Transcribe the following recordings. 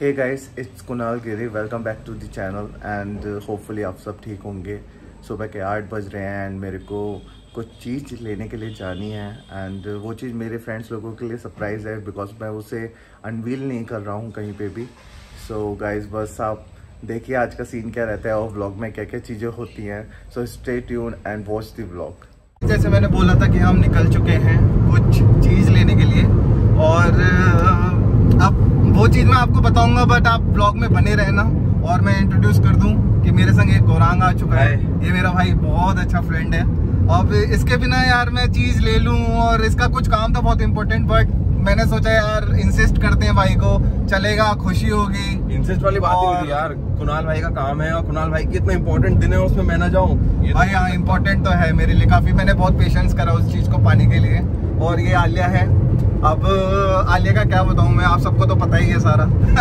Hey guys, it's Kunal Giri. Welcome back to the channel and hopefully आप सब ठीक होंगे। सुबह के 8 बज रहे हैं एंड मेरे को कुछ चीज़ लेने के लिए जानी है एंड वो चीज़ मेरे फ्रेंड्स लोगों के लिए सरप्राइज़ है बिकॉज मैं उसे अनवील नहीं कर रहा हूँ कहीं पे भी। सो गाइस बस आप देखिए आज का सीन क्या रहता है और व्लॉग में क्या क्या चीज़ें होती हैं। So stay tune and watch the vlog. जैसे मैंने बोला था कि हम निकल चुके हैं कुछ चीज़ लेने के लिए और अब वो चीज़ मैं आपको बताऊंगा, बट आप ब्लॉग में बने रहना। और मैं इंट्रोड्यूस कर दूं कि मेरे संग एक गौरांग आ चुका है। ये मेरा भाई बहुत अच्छा फ्रेंड है। अब इसके बिना यार मैं चीज़ ले लूं और इसका कुछ काम था बहुत इम्पोर्टेंट, बट मैंने सोचा यार इंसिस्ट करते हैं भाई को, चलेगा, खुशी होगी। इंसिस्ट वाली बात ही नहीं थी यार, कुणाल भाई का काम है और कुणाल भाई की इतना इम्पोर्टेंट दिन है उसमें मैं ना जाऊँ भाई। हाँ इम्पोर्टेंट तो है मेरे लिए काफ़ी, मैंने बहुत पेशेंस करा उस चीज़ को पाने के लिए। और ये आलिया है। अब आलिया का क्या बताऊं मैं, आप सबको तो पता ही है सारा।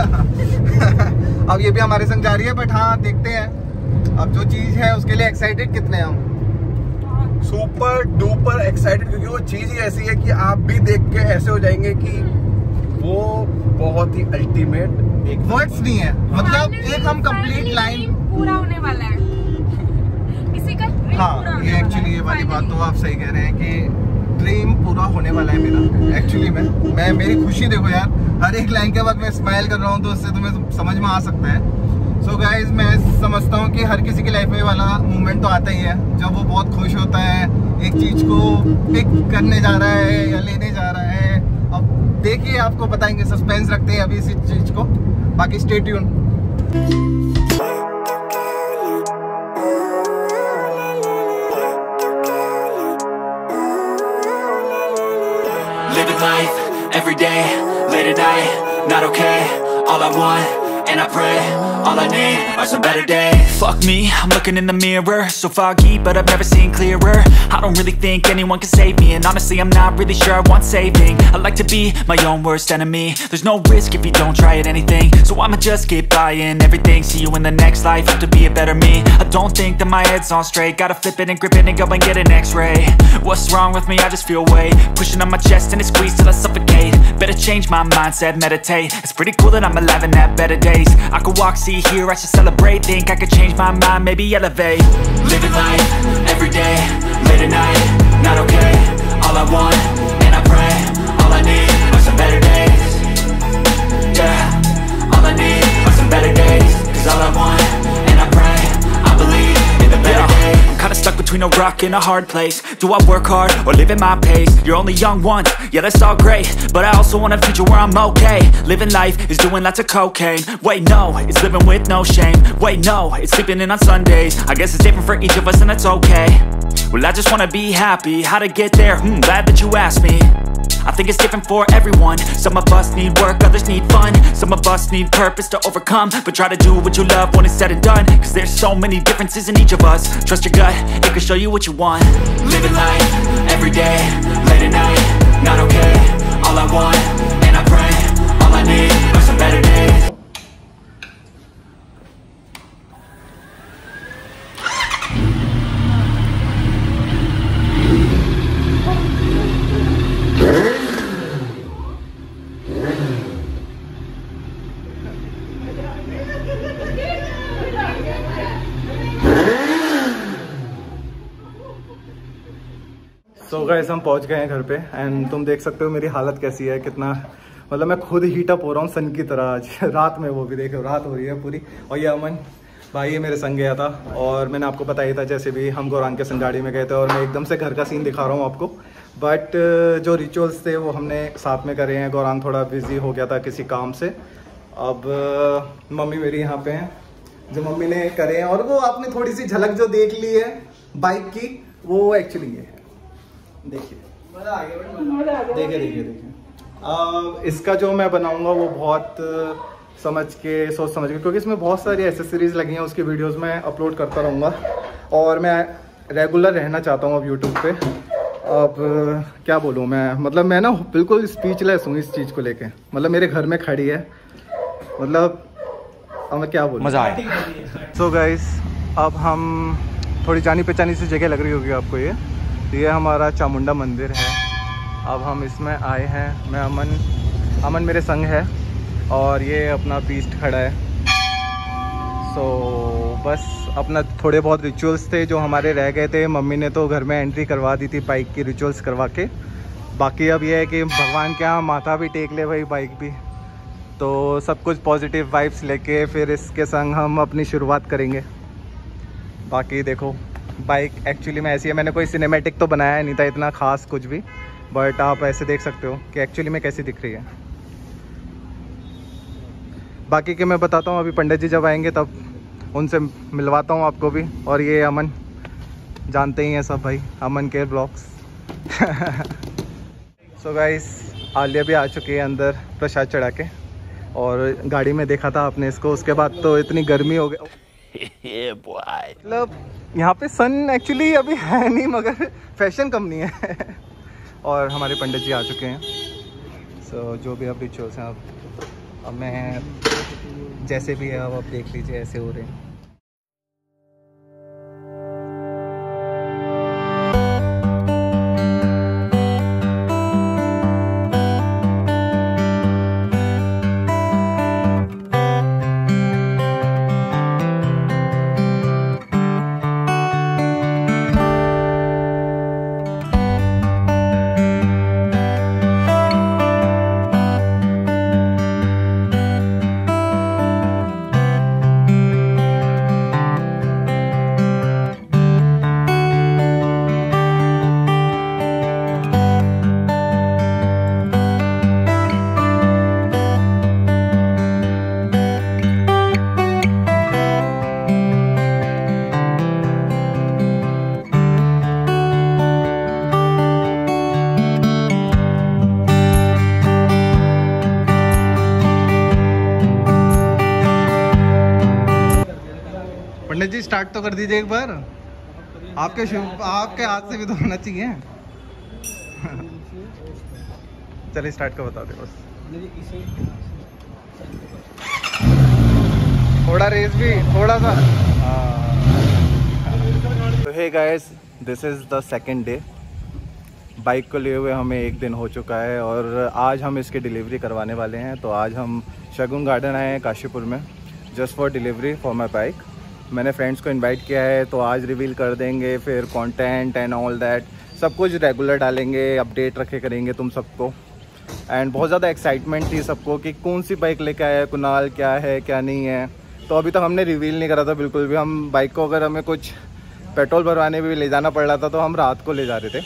अब ये भी हमारे संग जा रही है, बट हाँ देखते हैं अब जो चीज़ है उसके लिए एक्साइटेड कितने हैं हम। सुपर डुपर एक्साइटेड, क्योंकि वो चीज ही ऐसी है कि आप भी देख के ऐसे हो जाएंगे कि वो बहुत ही अल्टीमेट एक वर्ड्स नहीं है, मतलब एक हम कंप्लीट लाइन पूरा होने वाला है किसी का। हाँ ये एक्चुअली ये वाली बात तो आप सही कह रहे हैं कि ड्रीम पूरा होने वाला है मेरा। एक्चुअली मैं मेरी खुशी देखो यार, हर एक लाइन के बाद मैं स्माइल कर रहा हूँ तो उससे तुम्हें समझ में आ सकता है। सो गाइज मैं समझता हूँ कि हर किसी की लाइफ में वाला मोमेंट तो आता ही है जब वो बहुत खुश होता है, एक चीज को पिक करने जा रहा है या लेने जा रहा है। अब देखिए आपको बताएंगे, सस्पेंस रखते हैं अभी इसी चीज को। बाकी stay tune. Living life, every day, late at night, not okay. All I want, and I pray, all I need are some better days. Fuck me, I'm looking in the mirror, so foggy, but I've never seen clearer. I don't really think anyone can save me, and honestly I'm not really sure I want saving. I like to be my own worst enemy. There's no risk if you don't try at anything, so I'ma just keep buying everything. See you in the next life, have to be a better me. I don't think that my head's on straight, gotta flip it and grip it and go and get an x-ray. What's wrong with me? I just feel weight pushing on my chest and it squeezes till I suffocate. Better change my mindset, meditate. It's pretty cool that I'm alive and have better days. I could walk, see, hear, I should celebrate. Think I could change my mind, maybe elevate. Living life, every day, late at night, not okay. All I want, and I pray, all I need are some better days. Yeah, all I need are some better days. Cause all I want, and I pray, I believe in the better days. I'm kinda stuck between a rock and a hard place. Do I work hard or live at my pace? You're only young once, yeah that's all great, but I also want a future where I'm okay. Living life is doing lots of cocaine. Wait no, it's living with no shame. Wait no, it's sleeping in on Sundays. I guess it's different for each of us and that's okay. Well I just wanna be happy, how to get there? Glad that you asked me. I think it's different for everyone. Some of us need work, others need fun. Some of us need purpose to overcome. But try to do what you love when it's said and done. Cause there's so many differences in each of us. Trust your gut, it can show you what you want. Living life, every day, late at night, not okay. All I want, and I pray, all I need are some better days. So guys हम पहुंच गए हैं घर पे and तुम देख सकते हो मेरी हालत कैसी है, कितना मतलब मैं खुद हीटअप हो रहा हूँ सन की तरह आज। रात में वो भी देखो, रात हो रही है पूरी। और ये अमन भाई ये मेरे संग गया था और मैंने आपको बताया था जैसे भी हम गौरांग के संग गाड़ी में गए थे और मैं एकदम से घर का सीन दिखा रहा हूँ आपको। बट जो रिचुअल्स थे वो हमने साथ में करे हैं। गौरांग थोड़ा बिजी हो गया था किसी काम से। अब मम्मी मेरी यहाँ पे हैं, जो मम्मी ने करे हैं और वो आपने थोड़ी सी झलक जो देख ली है बाइक की, वो एक्चुअली ये है। देखिए देखिए देखिए देखिए। इसका जो मैं बनाऊंगा वो बहुत सोच समझ के, क्योंकि इसमें बहुत सारी एसेसरीज लगी हैं, उसकी वीडियोस मैं अपलोड करता रहूँगा और मैं रेगुलर रहना चाहता हूँ अब यूट्यूब पे। अब क्या बोलूँ मैं, मतलब मैं ना बिल्कुल स्पीचलेस हूँ इस चीज़ को लेके। मतलब मेरे घर में खड़ी है, मतलब अब मैं क्या बोलूँ, मज़ा आया। सो गाइस अब हम थोड़ी जानी पहचानी सी जगह लग रही होगी आपको। ये हमारा चामुंडा मंदिर है। अब हम इसमें आए हैं, मैं अमन मेरे संग है और ये अपना बीस्ट खड़ा है। सो बस अपना थोड़े बहुत रिचुअल्स थे जो हमारे रह गए थे। मम्मी ने तो घर में एंट्री करवा दी थी बाइक की रिचुअल्स करवा के। बाकी अब ये है कि भगवान के यहाँ माथा भी टेक ले भाई, बाइक भी। तो सब कुछ पॉजिटिव वाइब्स लेके फिर इसके संग हम अपनी शुरुआत करेंगे। बाकी देखो बाइक एक्चुअली में ऐसी है, मैंने कोई सिनेमैटिक तो बनाया नहीं था इतना ख़ास कुछ भी, बट आप ऐसे देख सकते हो कि एक्चुअली में कैसी दिख रही है। बाकी के मैं बताता हूँ अभी पंडित जी जब आएंगे तब उनसे मिलवाता हूँ आपको भी। और ये अमन, जानते ही हैं सब भाई, अमन के ब्लॉग्स। सो गाइस आलिया भी आ चुकी है अंदर प्रसाद चढ़ा के, और गाड़ी में देखा था आपने इसको। उसके बाद तो इतनी गर्मी हो गई मतलब यहाँ पे सन एक्चुअली अभी है नहीं, मगर फैशन कम नहीं है। और हमारे पंडित जी आ चुके हैं। सो जो भी अब रिचुअल्स हैं अब मैं जैसे भी है अब आप देख लीजिए ऐसे हो रहे हैं। पंडित जी स्टार्ट तो कर दीजिए एक बार। आपके हाथ से भी तो होना चाहिए। चलिए स्टार्ट का बता दे बस। थोड़ा रेस भी थोड़ा सा। तो hey guys, this is the second day. Bike को लिए हुए हमें एक दिन हो चुका है और आज हम इसकी डिलीवरी करवाने वाले हैं। तो आज हम शगुन गार्डन आए हैं काशीपुर में just for delivery for my bike. मैंने फ्रेंड्स को इनवाइट किया है तो आज रिवील कर देंगे, फिर कंटेंट एंड ऑल दैट सब कुछ रेगुलर डालेंगे, अपडेट रखे करेंगे तुम सबको। एंड बहुत ज़्यादा एक्साइटमेंट थी सबको कि कौन सी बाइक लेके आया है कुणाल, क्या है क्या नहीं है। तो अभी तक हमने रिवील नहीं करा था बिल्कुल भी। हम बाइक को अगर हमें कुछ पेट्रोल भरवाने भी ले जाना पड़ रहा था तो हम रात को ले जा रहे थे।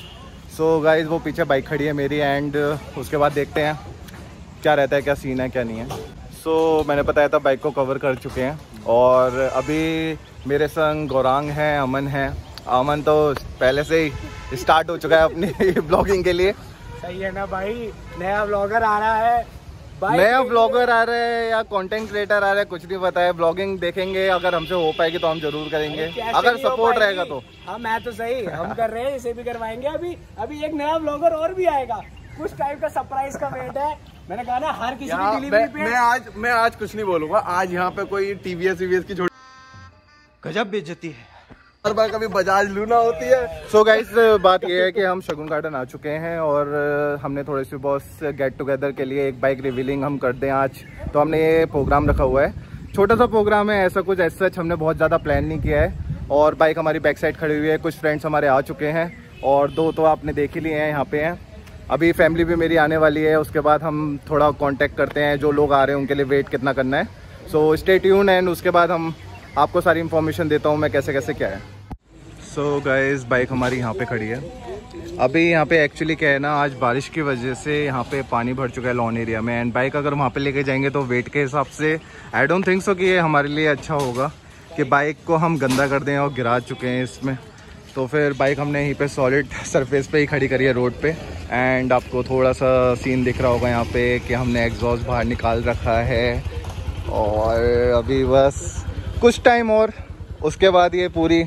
सो गाइज़ वो पीछे बाइक खड़ी है मेरी, एंड उसके बाद देखते हैं क्या रहता है, क्या सीन है क्या नहीं है। सो मैंने बताया था बाइक को कवर कर चुके हैं और अभी मेरे संग गौरांग हैं, अमन है। अमन तो पहले से ही स्टार्ट हो चुका है अपनी ब्लॉगिंग के लिए। सही है ना भाई, नया ब्लॉगर आ रहा है। नया ब्लॉगर आ रहा है या कंटेंट क्रिएटर आ रहा है कुछ नहीं पता है। ब्लॉगिंग देखेंगे, अगर हमसे हो पाएगी तो हम जरूर करेंगे, अगर सपोर्ट रहेगा तो। हाँ मैं तो सही, हम कर रहे हैं, इसे भी करवाएंगे। अभी एक नया ब्लॉगर और भी आएगा, कुछ टाइम का सरप्राइज का वेट है। मैंने कहा ना हर किसी की डिलीवरी पे मैं आज कुछ नहीं बोलूंगा। आज यहाँ पे कोई टीवीएस की छोटी गजब बेइज्जती है, हर बार कभी बजाज लूना होती है। सो गाइस बात ये है कि हम शगुन गार्डन आ चुके हैं और हमने थोड़े से बॉस गेट टुगेदर के लिए एक बाइक रिवीलिंग हम कर दें आज। तो हमने ये प्रोग्राम रखा हुआ है, छोटा सा प्रोग्राम है, ऐसा कुछ ऐसा हमने बहुत ज़्यादा प्लान नहीं किया है। और बाइक हमारी बैक साइड खड़ी हुई है, कुछ फ्रेंड्स हमारे आ चुके हैं और दो तो आपने देख ही लिए हैं, यहाँ पे हैं। अभी फैमिली भी मेरी आने वाली है, उसके बाद हम थोड़ा कांटेक्ट करते हैं जो लोग आ रहे हैं उनके लिए वेट कितना करना है। सो स्टे ट्यून एंड उसके बाद हम आपको सारी इन्फॉर्मेशन देता हूँ मैं कैसे कैसे क्या है। सो गाइस बाइक हमारी यहाँ पे खड़ी है। अभी यहाँ पे एक्चुअली क्या है ना, आज बारिश की वजह से यहाँ पे पानी भर चुका है लॉन एरिया में। एंड बाइक अगर वहाँ पे लेके जाएंगे तो वेट के हिसाब से आई डोंट थिंक सो कि ये हमारे लिए अच्छा होगा कि बाइक को हम गंदा कर दें और गिरा चुके हैं इसमें। तो फिर बाइक हमने यहीं पे सॉलिड सरफेस पे ही खड़ी करी है रोड पे। एंड आपको थोड़ा सा सीन दिख रहा होगा यहाँ पे कि हमने एग्जॉस्ट बाहर निकाल रखा है। और अभी बस कुछ टाइम और उसके बाद ये पूरी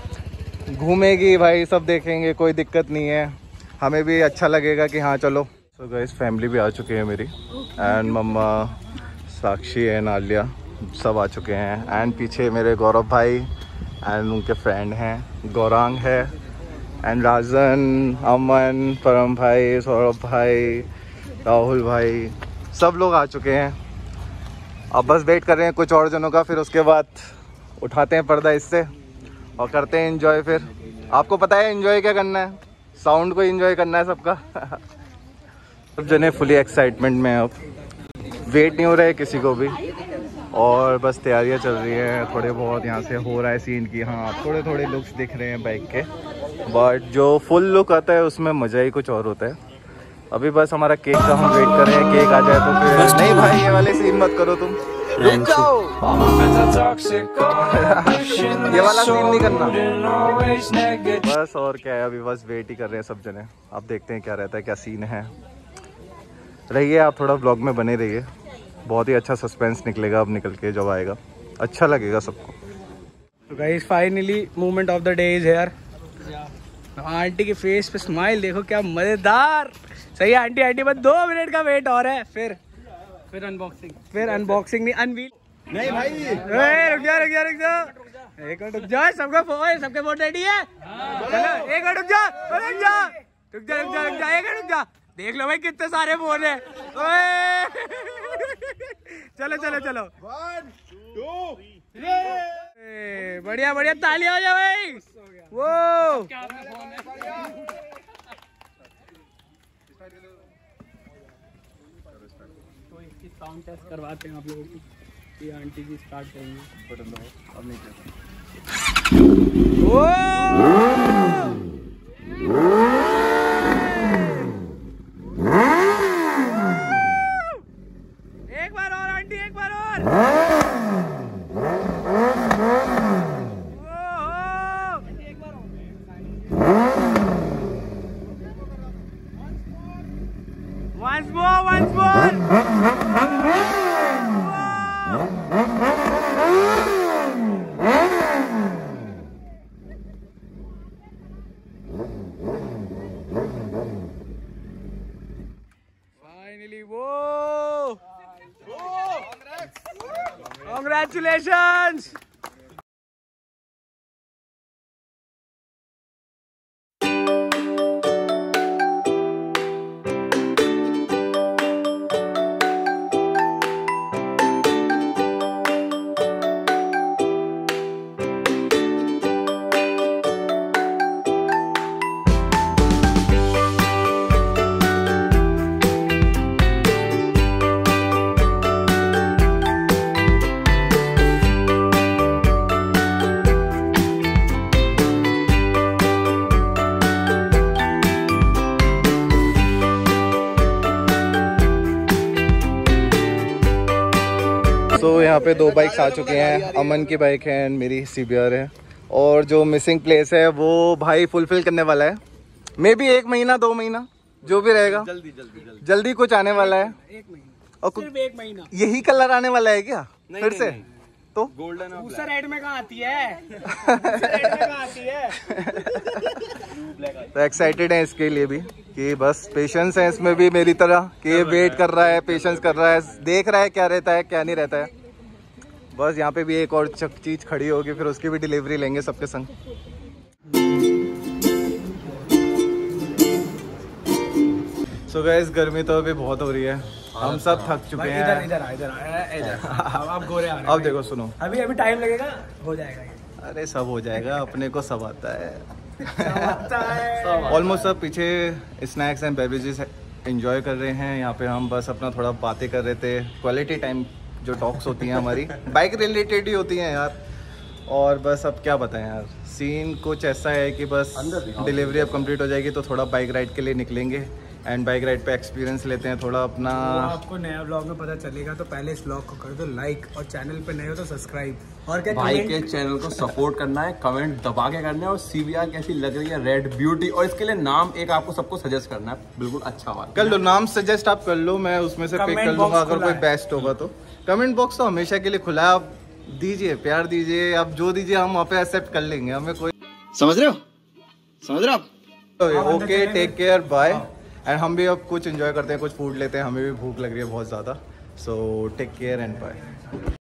घूमेगी भाई, सब देखेंगे, कोई दिक्कत नहीं है, हमें भी अच्छा लगेगा कि हाँ चलो। सो गाइस फैमिली भी आ चुकी है मेरी, and mama, Sakshi and Alia सब आ चुके हैं। एंड पीछे मेरे गौरव भाई एंड उनके फ्रेंड हैं, गौरांग है एंड राजन, अमन, परम भाई, सौरभ भाई, राहुल भाई, सब लोग आ चुके हैं। अब बस वेट कर रहे हैं कुछ और जनों का, फिर उसके बाद उठाते हैं पर्दा इससे और करते हैं एंजॉय। फिर आपको पता है एंजॉय क्या करना है, साउंड को एंजॉय करना है सबका। सब जने फुली एक्साइटमेंट में, अब वेट नहीं हो रहा है किसी को भी और बस तैयारियां चल रही हैं। थोड़े बहुत यहाँ से हो रहा है सीन की, हाँ थोड़े थोड़े लुक्स दिख रहे हैं बाइक के, बट जो फुल लुक आता है उसमें मज़ा ही कुछ और होता है। अभी बस हमारा केक का हम वेट कर रहे हैं, केक आ जाए तो फिर। नहीं भाई ये वाले सीन मत करो तुम, रुक जाओ। ये वाला सीन नहीं करना बस। और क्या है, अभी बस वेट ही कर रहे हैं सब जने। अब देखते हैं क्या रहता है, क्या सीन है। रहिए आप थोड़ा ब्लॉग में बने रहिए, बहुत ही अच्छा सस्पेंस निकलेगा अब निकल के, जब आएगा अच्छा लगेगा सबको। तो guys finally moment of the day is here. Aunty के फेस पे स्माइल देखो क्या मजेदार। सही है आंटी, आंटी बस 2 मिनट का वेट और है, फिर अनबॉक्सिंग। फिर अनबॉक्सिंग नहीं, अनवील नहीं भाई। रुक जा एक मिनट रुक जा, सबका फोन रेडी है। चलो एक मिनट रुक जा एक मिनट रुक जा। देख लो भाई कितने सारे फोन है। चलो 1 2 3 बढ़िया बढ़िया, तालियां हो जाओ भाई। वो तो इसकी साउंड टेस्ट करवाते हैं आप लोगों की। ये आंटी जी स्टार्ट करेंगे, बटन दबाओ। अब नहीं करते। एक बार और आंटी, एक बार और। Once more. Finally, whoa! Congratulations! तो यहाँ पे 2 बाइक्स आ चुके हैं, अमन की बाइक है एंड मेरी CBR है। और जो मिसिंग प्लेस है वो भाई फुलफिल करने वाला है, मे बी 1 महीना 2 महीना जो भी रहेगा, जल्दी कुछ आने वाला है। 1 महीना और सिर्फ 1 महीना। यही कलर आने वाला है क्या फिर से? तो गोल्डन दूसरा रेड में कहाँ आती है? रेड में कहाँ आती है? तो एक्साइटेड है इसके लिए भी कि बस पेशेंस है इसमें भी मेरी तरह कि ये वेट कर रहा है, पेशेंस कर रहा है, देख रहा है क्या रहता है क्या नहीं रहता है। बस यहाँ पे भी एक और चीज खड़ी होगी, फिर उसकी भी डिलीवरी लेंगे सबके संग। सो गाइस गर्मी तो अभी बहुत हो रही है, हम सब थक चुके हैं। इधर अब गोरे आ रहे हैं। अब देखो सुनो, अभी टाइम लगेगा, हो जाएगा ये। अरे सब हो जाएगा, अपने को सब आता है। ऑलमोस्ट सब पीछे स्नैक्स एंड बेवरेजेस एंजॉय कर रहे हैं। यहाँ पे हम बस अपना थोड़ा बातें कर रहे थे, क्वालिटी टाइम जो टॉक्स होती हैं हमारी बाइक रिलेटेड ही होती हैं यार। और बस अब क्या बताएं यार, सीन कुछ ऐसा है कि बस डिलीवरी अब कंप्लीट हो जाएगी तो थोड़ा बाइक राइड के लिए निकलेंगे एंड बाइक राइड पे एक्सपीरियंस लेते हैं थोड़ा अपना। आपको नया व्लॉग में पता चलेगा, तो पहले इस व्लॉग को कर दो लाइक और चैनल पे नए हो तो सब्सक्राइब। और क्या भाई के चैनल को सपोर्ट करना है, कमेंट दबा के करना है। और CBR कैसी लग रही है, रेड ब्यूटी। और इसके लिए नाम एक आपको सबको सजेस्ट करना है, बिल्कुल अच्छा वाला कर लो, नाम सजेस्ट आप कर लो, मैं उसमें से पिक कर लूंगा अगर कोई बेस्ट होगा तो। कमेंट बॉक्स तो हमेशा के लिए खुला है, आप दीजिए, प्यार दीजिए, आप जो दीजिए हम वहाँ पे एक्सेप्ट कर लेंगे, हमें कोई। समझ रहे हो आप? Okay, take care, bye. And हम भी अब कुछ एंजॉय करते हैं, कुछ फूड लेते हैं, हमें भी भूख लग रही है बहुत ज़्यादा। So take care and bye.